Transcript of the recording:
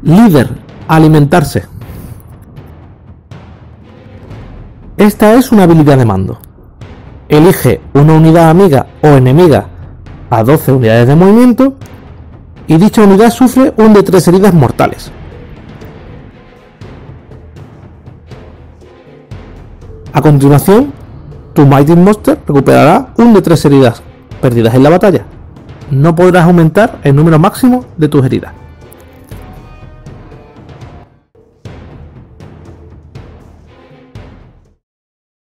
Líder, alimentarse. Esta es una habilidad de mando. Elige una unidad amiga o enemiga a 12 unidades de movimiento y dicha unidad sufre un de 3 heridas mortales. A continuación, tu Mighty Monster recuperará un de 3 heridas perdidas en la batalla. No podrás aumentar el número máximo de tus heridas.